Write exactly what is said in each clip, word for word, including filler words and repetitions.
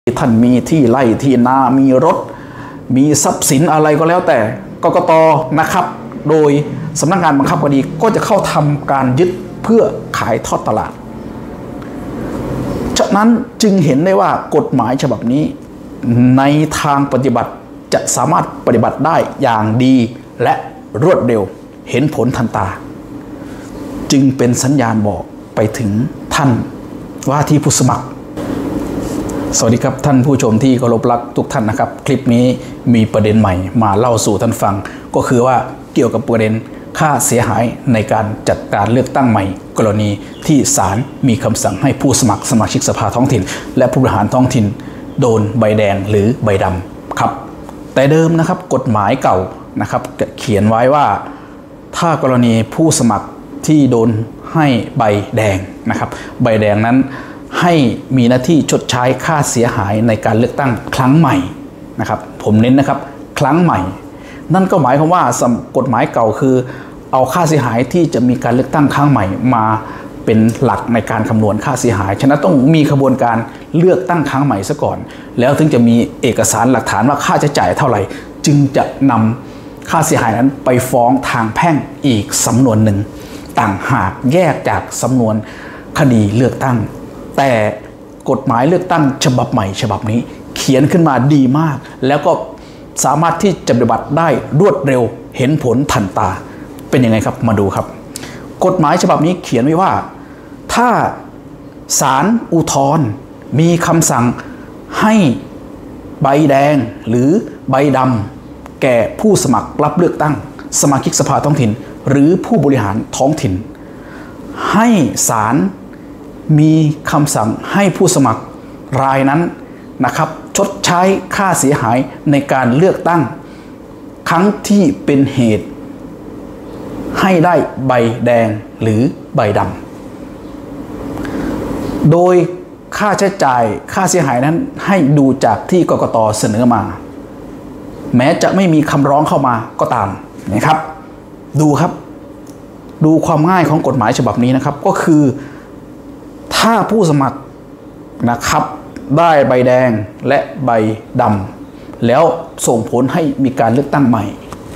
ท่านมีที่ไร่ที่นามีรถมีทรัพย์สินอะไรก็แล้วแต่กกต.นะครับโดยสำนักงานบังคับคดีก็จะเข้าทำการยึดเพื่อขายทอดตลาดฉะนั้นจึงเห็นได้ว่ากฎหมายฉบับนี้ในทางปฏิบัติจะสามารถปฏิบัติได้อย่างดีและรวดเร็วเห็นผลทันตาจึงเป็นสัญญาณบอกไปถึงท่านว่าที่ผู้สมัครสวัสดีครับท่านผู้ชมที่เคารพรักทุกท่านนะครับคลิปนี้มีประเด็นใหม่มาเล่าสู่ท่านฟังก็คือว่าเกี่ยวกับประเด็นค่าเสียหายในการจัดการเลือกตั้งใหม่กรณีที่ศาลมีคำสั่งให้ผู้สมัครสมาชิกสภาท้องถิ่นและผู้บริหารท้องถิ่นโดนใบแดงหรือใบดำครับแต่เดิมนะครับกฎหมายเก่านะครับเขียนไว้ว่าถ้ากรณีผู้สมัครที่โดนให้ใบแดงนะครับใบแดงนั้นให้มีหน้าที่ชดใช้ค่าเสียหายในการเลือกตั้งครั้งใหม่นะครับผมเน้นนะครับครั้งใหม่นั่นก็หมายความว่ากฎหมายเก่าคือเอาค่าเสียหายที่จะมีการเลือกตั้งครั้งใหม่มาเป็นหลักในการคำนวณค่าเสียหายฉะนั้นต้องมีกระบวนการเลือกตั้งครั้งใหม่ซะก่อนแล้วถึงจะมีเอกสารหลักฐานว่าค่าใช้จ่ายเท่าไหร่จึงจะนำค่าเสียหายนั้นไปฟ้องทางแพ่งอีกสำนวนหนึ่งต่างหากแยกจากสำนวนคดีเลือกตั้งแต่กฎหมายเลือกตั้งฉบับใหม่ฉบับนี้เขียนขึ้นมาดีมากแล้วก็สามารถที่จะปฏิบัติได้รวดเร็วเห็นผลทันตาเป็นยังไงครับมาดูครับกฎหมายฉบับนี้เขียนไว้ว่าถ้าศาลอุทธรณ์มีคำสั่งให้ใบแดงหรือใบดำแก่ผู้สมัครรับเลือกตั้งสมาชิกสภาท้องถิ่นหรือผู้บริหารท้องถิ่นให้ศาลมีคำสั่งให้ผู้สมัครรายนั้นนะครับชดใช้ค่าเสียหายในการเลือกตั้งครั้งที่เป็นเหตุให้ได้ใบแดงหรือใบดำโดยค่าใช้จ่ายค่าเสียหายนั้นให้ดูจากที่กกต.เสนอมาแม้จะไม่มีคำร้องเข้ามาก็ตามนะครับดูครับดูความง่ายของกฎหมายฉบับนี้นะครับก็คือถ้าผู้สมัครนะครับได้ใบแดงและใบดำแล้วส่งผลให้มีการเลือกตั้งใหม่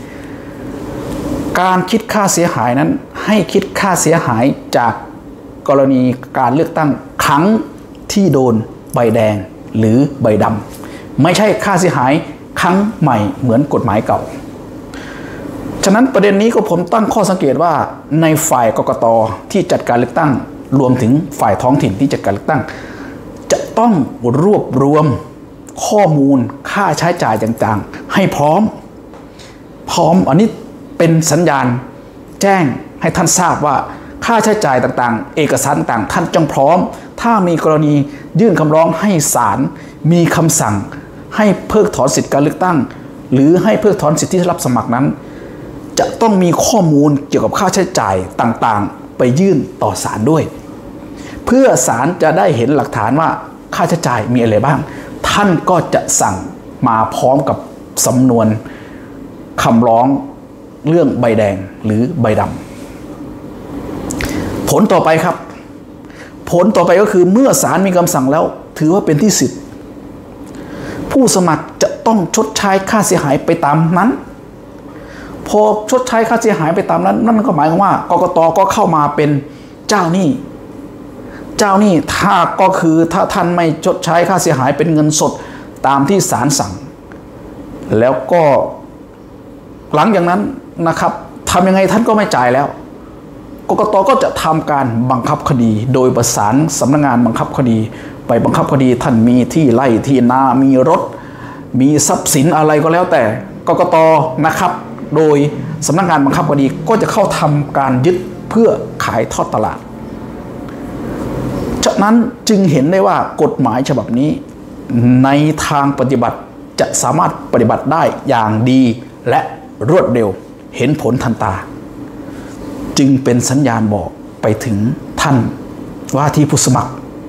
การคิดค่าเสียหายนั้นให้คิดค่าเสียหายจากกรณีการเลือกตั้งครั้งที่โดนใบแดงหรือใบดำไม่ใช่ค่าเสียหายครั้งใหม่เหมือนกฎหมายเก่าฉะนั้นประเด็นนี้ก็ผมตั้งข้อสังเกตว่าในฝ่ายกกต.ที่จัดการเลือกตั้งรวมถึงฝ่ายท้องถิ่นที่จัดการเลือกตั้งจะต้องรวบรวมข้อมูลค่าใช้จ่ายต่างๆให้พร้อมพร้อมอันนี้เป็นสัญญาณแจ้งให้ท่านทราบว่าค่าใช้จ่ายต่างๆเอกสารต่างๆท่านจงพร้อมถ้ามีกรณียื่นคำร้องให้ศาลมีคำสั่งให้เพิกถอนสิทธิการเลือกตั้งหรือให้เพิกถอนสิทธิที่รับสมัครนั้นจะต้องมีข้อมูลเกี่ยวกับค่าใช้จ่ายต่างๆไปยื่นต่อศาลด้วยเพื่อศาลจะได้เห็นหลักฐานว่าค่าใช้จ่ายมีอะไรบ้างท่านก็จะสั่งมาพร้อมกับสำนวนคำร้องเรื่องใบแดงหรือใบดำผลต่อไปครับผลต่อไปก็คือเมื่อศาลมีคำสั่งแล้วถือว่าเป็นที่สิทธิ์ผู้สมัครจะต้องชดใช้ค่าเสียหายไปตามนั้นพอชดใช้ค่าเสียหายไปตามนั้นนั่นก็หมายความว่ากกต.ก็เข้ามาเป็นเจ้าหนี้เจ้าหนี้ถ้าก็คือถ้าท่านไม่ชดใช้ค่าเสียหายเป็นเงินสดตามที่ศาลสั่งแล้วก็หลังจากนั้นนะครับทำยังไงท่านก็ไม่จ่ายแล้วกกต.ก็จะทำการบังคับคดีโดยประสานสำนักงานบังคับคดีไปบังคับคดีท่านมีที่ไร่ที่นามีรถมีทรัพย์สินอะไรก็แล้วแต่กกต.นะครับโดยสำนักงานบังคับคดีก็จะเข้าทำการยึดเพื่อขายทอดตลาดฉะนั้นจึงเห็นได้ว่ากฎหมายฉบับนี้ในทางปฏิบัติจะสามารถปฏิบัติได้อย่างดีและรวดเร็วเห็นผลทันตาจึงเป็นสัญญาณบอกไปถึงท่านว่าที่ผู้สมัคร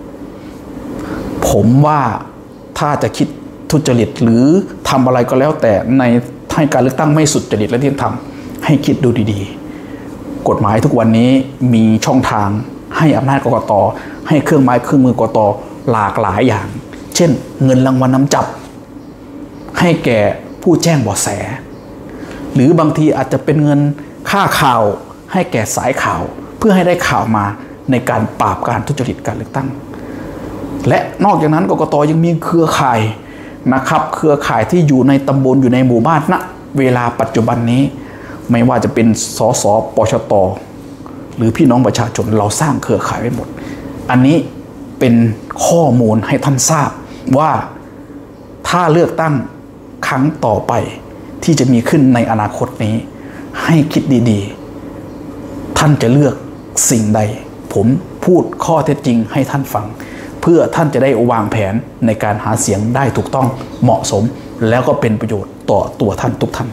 ผมว่าถ้าจะคิดทุจริตหรือทำอะไรก็แล้วแต่ในให้การเลือกตั้งไม่สุจริตและเที่ยงธรรมให้คิดดูดีๆกฎหมายทุกวันนี้มีช่องทางให้อำนาจกกต.ให้เครื่องไม้เครื่องมือกกต.หลากหลายอย่างเช่นเงินรางวัลนำจับให้แก่ผู้แจ้งเบาะแสหรือบางทีอาจจะเป็นเงินค่าข่าวให้แก่สายข่าวเพื่อให้ได้ข่าวมาในการปราบการทุจริตการเลือกตั้งและนอกจากนั้นกกต.ยังมีเครือข่ายนะครับเครือข่ายที่อยู่ในตำบลอยู่ในหมู่บ้านณเวลาปัจจุบันนี้ไม่ว่าจะเป็นสสปชต.หรือพี่น้องประชาชนเราสร้างเครือข่ายไว้หมดอันนี้เป็นข้อมูลให้ท่านทราบว่าถ้าเลือกตั้งครั้งต่อไปที่จะมีขึ้นในอนาคตนี้ให้คิดดีๆท่านจะเลือกสิ่งใดผมพูดข้อเท็จจริงให้ท่านฟังเพื่อท่านจะได้วางแผนในการหาเสียงได้ถูกต้องเหมาะสมแล้วก็เป็นประโยชน์ต่อตัวท่านทุกท่าน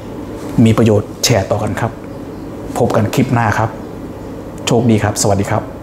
มีประโยชน์แชร์ต่อกันครับพบกันคลิปหน้าครับโชคดีครับสวัสดีครับ